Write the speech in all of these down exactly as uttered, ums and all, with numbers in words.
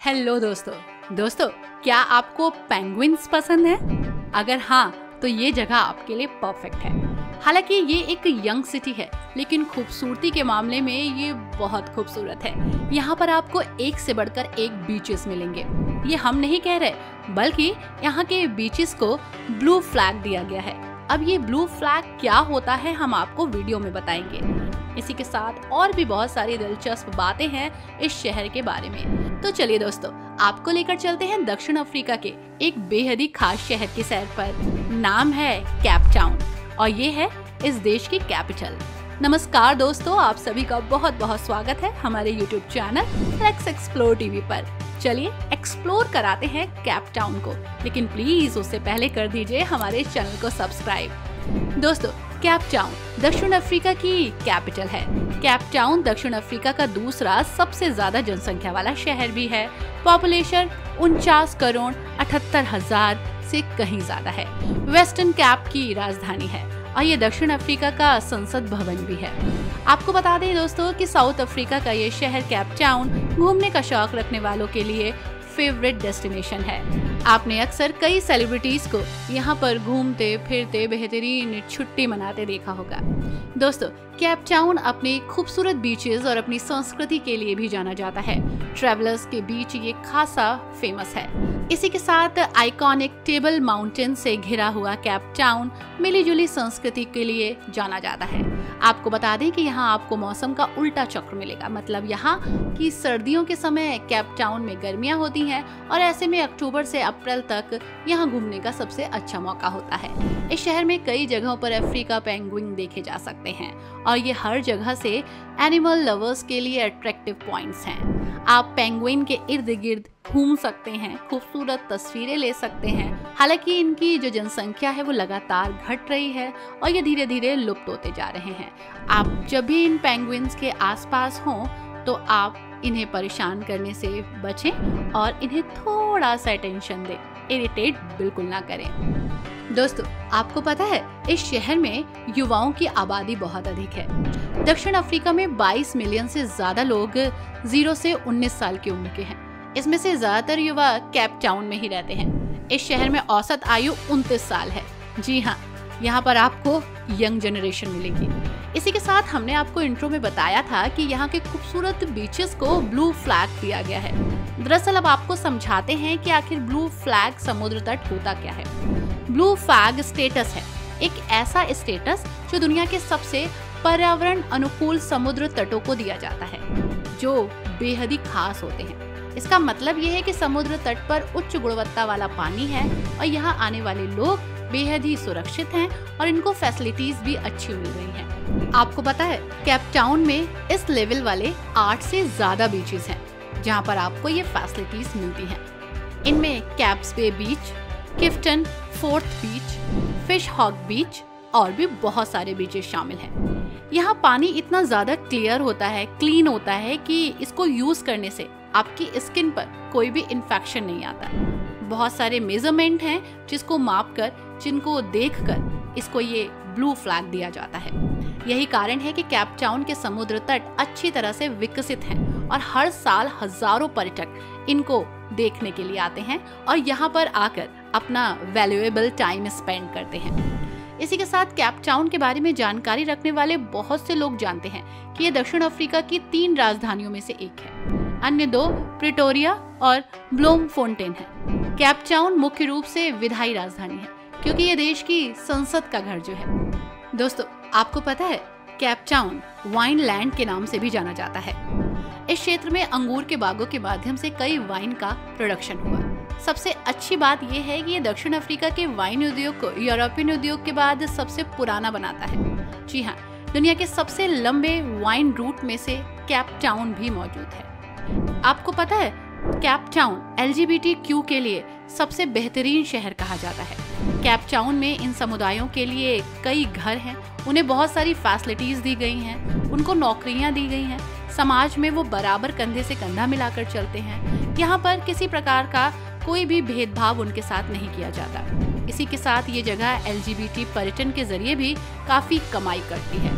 Hello दोस्तों दोस्तों क्या आपको पेंगुइन्स पसंद है? अगर हाँ तो ये जगह आपके लिए परफेक्ट है। हालांकि ये एक यंग सिटी है लेकिन खूबसूरती के मामले में ये बहुत खूबसूरत है। यहाँ पर आपको एक से बढ़कर एक बीचेस मिलेंगे। ये हम नहीं कह रहे बल्कि यहाँ के बीचेस को ब्लू फ्लैग दिया गया है। अब ये ब्लू फ्लैग क्या होता है हम आपको वीडियो में बताएंगे। इसी के साथ और भी बहुत सारी दिलचस्प बातें हैं इस शहर के बारे में। तो चलिए दोस्तों आपको लेकर चलते हैं दक्षिण अफ्रीका के एक बेहद ही खास शहर की सैर पर। नाम है केप टाउन और ये है इस देश की कैपिटल। नमस्कार दोस्तों, आप सभी का बहुत बहुत स्वागत है हमारे YouTube channel let's explore TV पर। चलिए एक्सप्लोर कराते हैं केप टाउन को, लेकिन प्लीज उससे पहले कर दीजिए हमारे चैनल को सब्सक्राइब। दोस्तों केप टाउन दक्षिण अफ्रीका की कैपिटल है। केप टाउन दक्षिण अफ्रीका का दूसरा सबसे ज्यादा जनसंख्या वाला शहर भी है। पॉपुलेशन उनचास करोड़ अठहत्तर हजार से कहीं ज्यादा है। वेस्टर्न केप की राजधानी है और ये दक्षिण अफ्रीका का संसद भवन भी है। आपको बता दें दोस्तों कि साउथ अफ्रीका का ये शहर केप टाउन घूमने का शौक रखने वालों के लिए फेवरेट डेस्टिनेशन है। आपने अक्सर कई सेलिब्रिटीज को यहाँ पर घूमते फिरते बेहतरीन छुट्टी मनाते देखा होगा। दोस्तों केप टाउन अपने खूबसूरत बीचेस और अपनी संस्कृति के लिए भी जाना जाता है। ट्रैवलर्स के बीच ये खासा फेमस है। इसी के साथ आइकॉनिक टेबल माउंटेन से घिरा हुआ केप टाउन मिली जुली संस्कृति के लिए जाना जाता है। आपको बता दें कि यहाँ आपको मौसम का उल्टा चक्र मिलेगा, मतलब यहाँ की सर्दियों के समय केप टाउन में गर्मियाँ होती हैं और ऐसे में अक्टूबर से अप्रैल तक यहाँ घूमने का सबसे अच्छा मौका होता है। इस शहर में कई जगहों पर अफ्रीका पेंगुइन देखे जा सकते हैं और ये हर जगह से एनिमल लवर्स के लिए अट्रैक्टिव पॉइंट्स हैं। आप पेंगुइन के इर्द गिर्द घूम सकते हैं, खूबसूरत तस्वीरें ले सकते हैं। हालांकि इनकी जो जनसंख्या है वो लगातार घट रही है और ये धीरे धीरे लुप्त होते जा रहे हैं। आप जब भी इन पेंगुइन्स के आसपास हों तो आप इन्हें परेशान करने से बचें और इन्हें थोड़ा सा अटेंशन दें, इरिटेट बिल्कुल ना करें। दोस्तों आपको पता है इस शहर में युवाओं की आबादी बहुत अधिक है। दक्षिण अफ्रीका में बाईस मिलियन से ज्यादा लोग जीरो से उन्नीस साल की उम्र के हैं। इसमें से ज्यादातर युवा केप टाउन में ही रहते हैं। इस शहर में औसत आयु उनतीस साल है। जी हाँ, यहाँ पर आपको यंग जनरेशन मिलेगी। इसी के साथ हमने आपको इंट्रो में बताया था कि यहाँ के खूबसूरत बीचेस को ब्लू फ्लैग दिया गया है। दरअसल अब आपको समझाते हैं कि आखिर ब्लू फ्लैग समुद्र तट होता क्या है। ब्लू फ्लैग स्टेटस है एक ऐसा स्टेटस जो दुनिया के सबसे पर्यावरण अनुकूल समुद्र तटों को दिया जाता है, जो बेहद ही खास होते हैं। इसका मतलब ये है कि समुद्र तट पर उच्च गुणवत्ता वाला पानी है और यहाँ आने वाले लोग बेहद ही सुरक्षित हैं और इनको फैसिलिटीज भी अच्छी मिल रही हैं। आपको पता है केप टाउन में इस लेवल वाले आठ से ज्यादा बीचेस हैं जहाँ पर आपको ये फैसिलिटीज मिलती हैं। इनमें Camps Bay beach, Clifton fourth beach, Fish Hoek beach और भी बहुत सारे बीचेस शामिल हैं। यहाँ पानी इतना ज्यादा क्लियर होता है, क्लीन होता है कि इसको यूज करने से आपकी स्किन पर कोई भी इन्फेक्शन नहीं आता। बहुत सारे मेजरमेंट हैं जिसको माप कर, जिनको देखकर इसको ये ब्लू फ्लैग दिया जाता है। यही कारण है कि केप टाउन के समुद्र तट अच्छी तरह से विकसित हैं और हर साल हजारों पर्यटक इनको देखने के लिए आते हैं और यहाँ पर आकर अपना वैल्यूएबल टाइम स्पेंड करते हैं। इसी के साथ केप टाउन के बारे में जानकारी रखने वाले बहुत से लोग जानते हैं कि ये दक्षिण अफ्रीका की तीन राजधानियों में से एक है। अन्य दो प्रिटोरिया और ब्लोमफोंटेन है। केप टाउन मुख्य रूप से विधायी राजधानी है क्योंकि ये देश की संसद का घर जो है। दोस्तों आपको पता है केप टाउन वाइन लैंड के नाम से भी जाना जाता है। इस क्षेत्र में अंगूर के बागों के माध्यम से कई वाइन का प्रोडक्शन हुआ। सबसे अच्छी बात यह है कि ये दक्षिण अफ्रीका के वाइन उद्योग को यूरोपियन उद्योग के बाद सबसे पुराना बनाता है। जी हाँ, दुनिया के सबसे लंबे वाइन रूट में से केप टाउन भी मौजूद है। आपको पता है Cape Town L G B T Q के लिए सबसे बेहतरीन शहर कहा जाता है। केप टाउन में इन समुदायों के लिए कई घर हैं, उन्हें बहुत सारी फैसिलिटीज दी गई हैं, उनको नौकरियां दी गई हैं, समाज में वो बराबर कंधे से कंधा मिलाकर चलते हैं। यहाँ पर किसी प्रकार का कोई भी भेदभाव उनके साथ नहीं किया जाता। इसी के साथ ये जगह एल जी बी टी पर्यटन के जरिए भी काफी कमाई करती है।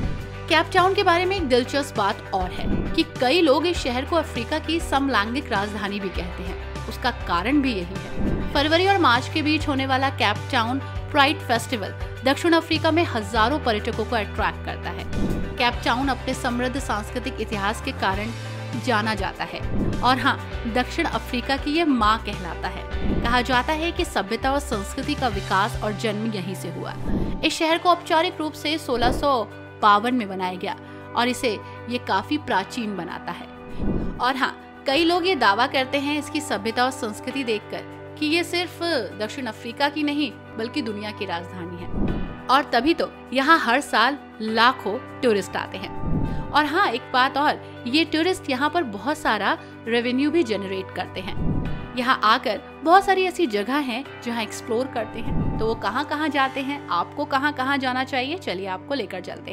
केप टाउन के बारे में एक दिलचस्प बात और है कि कई लोग इस शहर को अफ्रीका की समलैंगिक राजधानी भी कहते हैं। उसका कारण भी यही है। फरवरी और मार्च के बीच होने वाला केप टाउन प्राइड फेस्टिवल दक्षिण अफ्रीका में हजारों पर्यटकों को अट्रैक्ट करता है। केप टाउन अपने समृद्ध सांस्कृतिक इतिहास के कारण जाना जाता है और हाँ, दक्षिण अफ्रीका की ये माँ कहलाता है। कहा जाता है कि सभ्यता और संस्कृति का विकास और जन्म यहीं से हुआ। इस शहर को औपचारिक रूप से सोलह सौ बावन में बनाया गया और इसे ये काफी प्राचीन बनाता है। और हाँ, कई लोग ये दावा करते हैं इसकी सभ्यता और संस्कृति देखकर कि ये सिर्फ दक्षिण अफ्रीका की नहीं बल्कि दुनिया की राजधानी है। और तभी तो यहाँ हर साल लाखों टूरिस्ट आते हैं। और हाँ, एक बात और, ये टूरिस्ट यहाँ पर बहुत सारा रेवेन्यू भी जनरेट करते हैं। यहाँ आकर बहुत सारी ऐसी जगह हैं जहाँ एक्सप्लोर करते हैं। तो वो कहाँ कहाँ जाते हैं, आपको कहाँ कहाँ जाना चाहिए, चलिए आपको लेकर चलते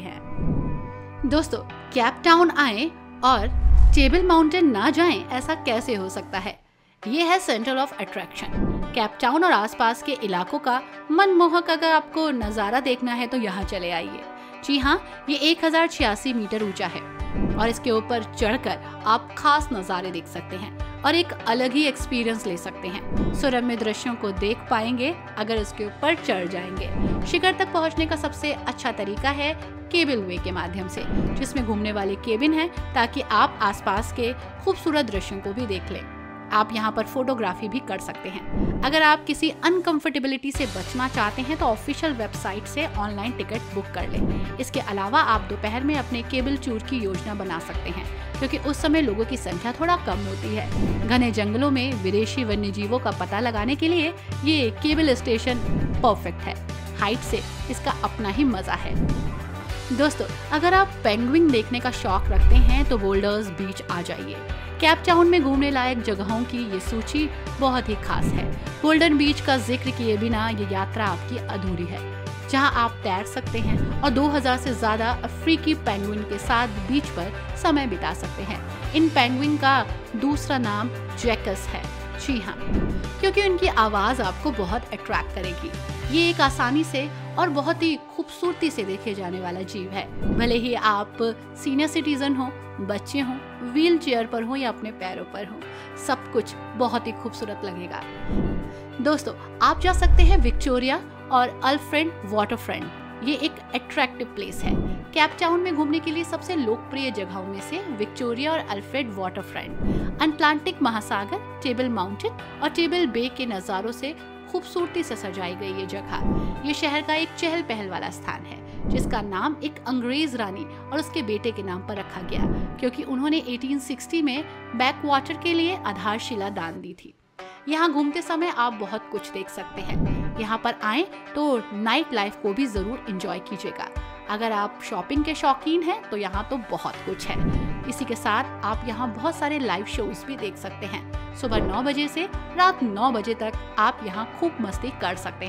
हैं। दोस्तों, केप टाउन आए और टेबल माउंटेन ना जाएं, ऐसा कैसे हो सकता है? ये है centre of attraction. Cape Town और आसपास के इलाकों का मनमोहक अगर आपको नज़ारा देखना है तो यहाँ चले आइए। जी हाँ, ये एक हजार छियासी मीटर ऊंचा है और इसके ऊपर चढ़कर आप खास नज़ारे देख सकते हैं और एक अलग ही एक्सपीरियंस ले सकते हैं। सुरम्य दृश्यों को देख पाएंगे अगर इसके ऊपर चढ़ जाएंगे। शिखर तक पहुंचने का सबसे अच्छा तरीका है केबल वे के माध्यम से, जिसमें घूमने वाले केबिन है ताकि आप आसपास के खूबसूरत दृश्यों को भी देख लें। आप यहाँ पर फोटोग्राफी भी कर सकते हैं। अगर आप किसी अनकंफर्टेबिलिटी से बचना चाहते हैं तो ऑफिशियल वेबसाइट से ऑनलाइन टिकट बुक कर लें। इसके अलावा आप दोपहर में अपने केबल टूर की योजना बना सकते हैं, क्योंकि उस समय लोगों की संख्या थोड़ा कम होती है। घने जंगलों में विदेशी वन्य जीवों का पता लगाने के लिए ये केबल स्टेशन परफेक्ट है। हाइट से इसका अपना ही मजा है। दोस्तों, अगर आप पेंगुइन देखने का शौक रखते हैं तो बोल्डर्स बीच आ जाइए। केप टाउन में घूमने लायक जगहों की ये सूची बहुत ही खास है। गोल्डन बीच का जिक्र किए बिना ये यात्रा आपकी अधूरी है, जहां आप तैर सकते हैं और दो हज़ार से ज्यादा अफ्रीकी पेंगुइन के साथ बीच पर समय बिता सकते हैं। इन पेंगुइन का दूसरा नाम जैकस है। जी हाँ, क्योंकि उनकी आवाज आपको बहुत अट्रैक्ट करेगी। ये एक आसानी से और बहुत ही खूबसूरती से देखे जाने वाला जीव है। भले ही आप सीनियर सिटीजन हो, बच्चे हों, व्हील चेयर पर हो या अपने पैरों पर हो, सब कुछ बहुत ही खूबसूरत लगेगा। दोस्तों, आप जा सकते हैं विक्टोरिया और अल्फ्रेड वाटरफ्रंट। ये एक अट्रैक्टिव प्लेस है। केप टाउन में घूमने के लिए सबसे लोकप्रिय जगहों में से विक्टोरिया और अल्फ्रेड वाटरफ्रंट, अटलांटिक महासागर, टेबल माउंटेन और टेबल बे के नज़ारों से खूबसूरती से सजाई गई ये जगह। ये शहर का एक चहल पहल वाला स्थान है, जिसका नाम एक अंग्रेज रानी और उसके बेटे के नाम पर रखा गया, क्योंकि उन्होंने अठारह सौ साठ में बैक वाटर के लिए आधारशिला दान दी थी। यहाँ घूमते समय आप बहुत कुछ देख सकते हैं। यहाँ पर आएं तो नाइट लाइफ को भी जरूर एंजॉय कीजिएगा। अगर आप शॉपिंग के शौकीन हैं तो यहाँ तो बहुत कुछ है। इसी के साथ आप यहाँ बहुत सारे लाइव शोज भी देख सकते हैं। सुबह नौ बजे से रात नौ बजे तक आप यहाँ खूब मस्ती कर सकते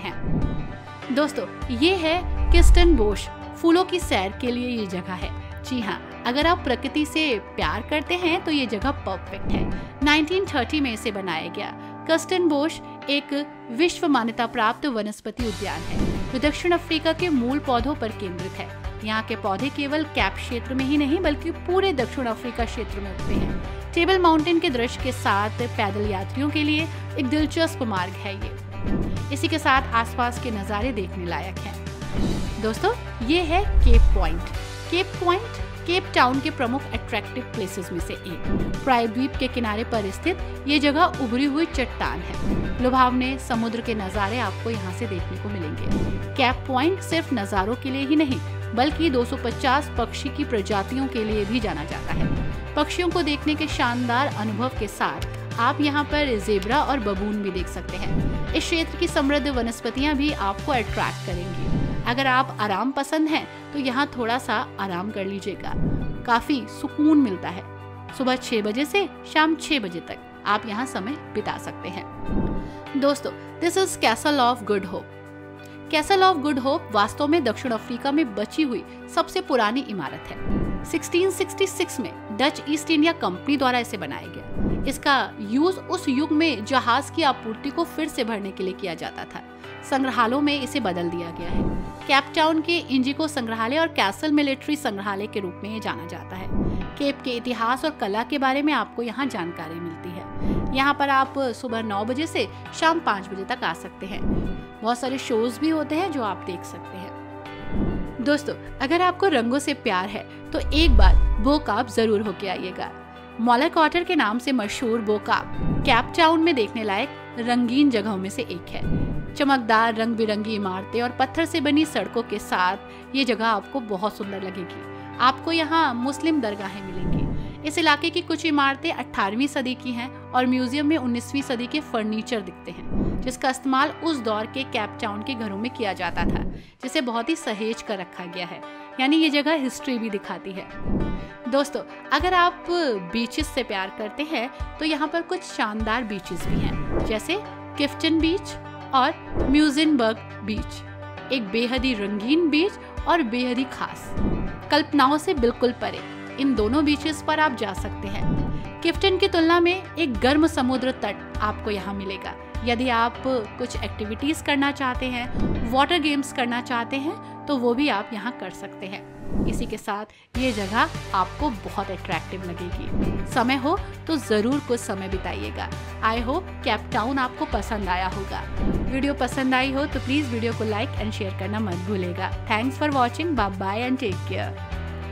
हैं। दोस्तों, ये है किस्टनबोश। फूलों की सैर के लिए ये जगह है। जी हाँ, अगर आप प्रकृति से प्यार करते हैं तो ये जगह परफेक्ट है। उन्नीस सौ तीस में इसे बनाया गया। किस्टनबोश एक विश्व मान्यता प्राप्त वनस्पति उद्यान है जो दक्षिण अफ्रीका के मूल पौधों पर केंद्रित है। यहाँ के पौधे केवल केप क्षेत्र में ही नहीं बल्कि पूरे दक्षिण अफ्रीका क्षेत्र में उगते हैं। टेबल माउंटेन के दृश्य के साथ पैदल यात्रियों के लिए एक दिलचस्प मार्ग है ये। इसी के साथ आसपास के नज़ारे देखने लायक हैं। दोस्तों, ये है Cape Point. Cape Point Cape Town के प्रमुख अट्रैक्टिव प्लेसेस में से एक। प्रायद्वीप के किनारे पर स्थित ये जगह उभरी हुई चट्टान है। लुभावने समुद्र के नज़ारे आपको यहाँ से देखने को मिलेंगे। केप पॉइंट सिर्फ नज़ारों के लिए ही नहीं बल्कि दो सौ पचास पक्षी की प्रजातियों के लिए भी जाना जाता है। पक्षियों को देखने के शानदार अनुभव के साथ आप यहाँ पर ज़ेब्रा और बबून भी देख सकते हैं। इस क्षेत्र की समृद्ध वनस्पतियाँ भी आपको अट्रैक्ट करेंगी। अगर आप आराम पसंद हैं तो यहाँ थोड़ा सा आराम कर लीजिएगा। काफी सुकून मिलता है। सुबह छह बजे से शाम छह बजे तक आप यहाँ समय बिता सकते हैं। दोस्तों, this is Castle of Good Hope. Castle of Good Hope वास्तव में दक्षिण अफ्रीका में बची हुई सबसे पुरानी इमारत है। सोलह सौ छियासठ में डच ईस्ट इंडिया कंपनी द्वारा इसे बनाया गया। इसका यूज उस युग में जहाज की आपूर्ति को फिर से भरने के लिए किया जाता था। संग्रहालयों में इसे बदल दिया गया है। केप टाउन के इंजिको संग्रहालय और कैसल मिलिट्री संग्रहालय के रूप में ये जाना जाता है। केप के इतिहास और कला के बारे में आपको यहाँ जानकारी मिलती है। यहाँ पर आप सुबह नौ बजे से शाम पाँच बजे तक आ सकते हैं। बहुत सारे शोज भी होते हैं जो आप देख सकते हैं। दोस्तों, अगर आपको रंगों से प्यार है तो एक बार बो काप जरूर होके आइएगा। मॉलर क्वार्टर के नाम से मशहूर बो काप केप टाउन में देखने लायक रंगीन जगहों में से एक है। चमकदार रंग बिरंगी इमारतें और पत्थर से बनी सड़कों के साथ ये जगह आपको बहुत सुंदर लगेगी। आपको यहाँ मुस्लिम दरगाहें मिलेंगी। इस इलाके की कुछ इमारतें अठारहवीं सदी की हैं और म्यूजियम में उन्नीसवीं सदी के फर्नीचर दिखते हैं, जिसका इस्तेमाल उस दौर के केप टाउन के घरों में किया जाता था, जिसे बहुत ही सहेज कर रखा गया है। यानी ये जगह हिस्ट्री भी दिखाती है। दोस्तों, अगर आप बीचेस से प्यार करते हैं तो यहाँ पर कुछ शानदार बीचेस भी हैं, जैसे क्लिफ्टन बीच और म्यूजिनबर्ग बीच। एक बेहद ही रंगीन बीच और बेहद ही खास, कल्पनाओं से बिल्कुल परे इन दोनों बीचेस पर आप जा सकते हैं। क्लिफ्टन की तुलना में एक गर्म समुद्र तट आपको यहाँ मिलेगा। यदि आप कुछ एक्टिविटीज करना चाहते हैं, वाटर गेम्स करना चाहते हैं, तो वो भी आप यहाँ कर सकते हैं। इसी के साथ ये जगह आपको बहुत अट्रैक्टिव लगेगी। समय हो तो जरूर कुछ समय बिताइएगा। आई होप केप टाउन आपको पसंद आया होगा। वीडियो पसंद आई हो तो प्लीज वीडियो को लाइक एंड शेयर करना मत भूलेगा। Thanks for watching. Bye bye and take care.